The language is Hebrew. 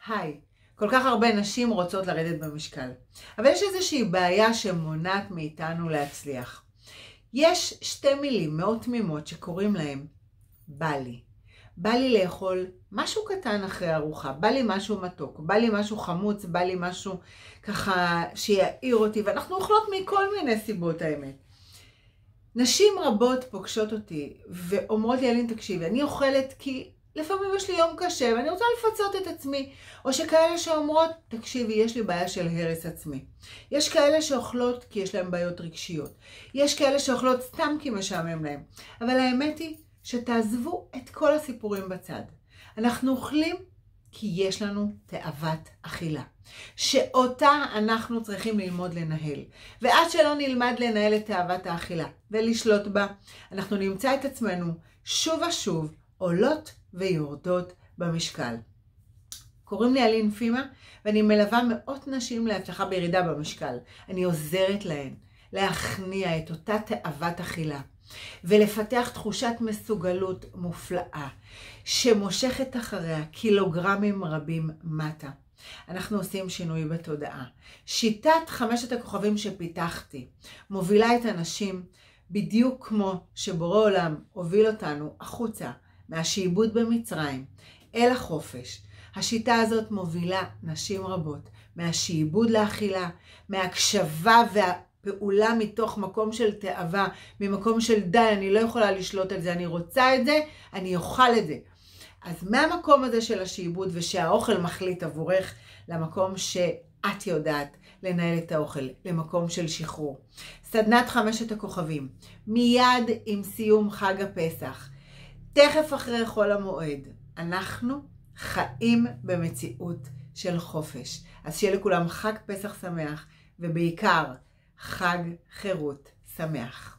היי, כל כך הרבה נשים רוצות לרדת במשקל, אבל יש איזושהי בעיה שמונעת מאיתנו להצליח. יש שתי מילים מאוד תמימות שקוראים להם בא לי. בא לי לאכול משהו קטן אחרי ארוחה, בא לי משהו מתוק, בא לי משהו חמוץ, בא לי משהו ככה שיעיר אותי, ואנחנו אוכלות מכל מיני סיבות האמת. נשים רבות פוגשות אותי ואומרות לי, אלין תקשיבי, אני אוכלת כי לפעמים יש לי יום קשה ואני רוצה לפצות את עצמי. או שכאלה שאומרות, תקשיבי, יש לי בעיה של הרס עצמי. יש כאלה שאוכלות כי יש להם בעיות רגשיות. יש כאלה שאוכלות סתם כי משעמם להם. אבל האמת היא שתעזבו את כל הסיפורים בצד. אנחנו אוכלים כי יש לנו תאוות אכילה, שאותה אנחנו צריכים ללמוד לנהל. ועד שלא נלמד לנהל את תאוות האכילה ולשלוט בה, אנחנו נמצא את עצמנו שוב ושוב עולות ויורדות במשקל. קוראים לי אלין פימה, ואני מלווה מאות נשים להצלחה בירידה במשקל. אני עוזרת להן להכניע את אותה תאוות אכילה, ולפתח תחושת מסוגלות מופלאה, שמושכת אחריה קילוגרמים רבים מטה. אנחנו עושים שינוי בתודעה. שיטת 5 הכוכבים שפיתחתי מובילה את הנשים בדיוק כמו שבורא עולם הוביל אותנו החוצה מהשעבוד במצרים אל החופש. השיטה הזאת מובילה נשים רבות מהשעבוד לאכילה, מהקשבה והפעולה מתוך מקום של תאווה, ממקום של די, אני לא יכולה לשלוט על זה, אני רוצה את זה, אני אוכל את זה. אז מהמקום הזה של השעבוד ושהאוכל מחליט עבורך, למקום שאת יודעת לנהל את האוכל, למקום של שחרור. סדנת 5 הכוכבים, מיד עם סיום חג הפסח, תכף אחרי חול המועד, אנחנו חיים במציאות של חופש. אז שיהיה לכולם חג פסח שמח, ובעיקר חג חירות שמח.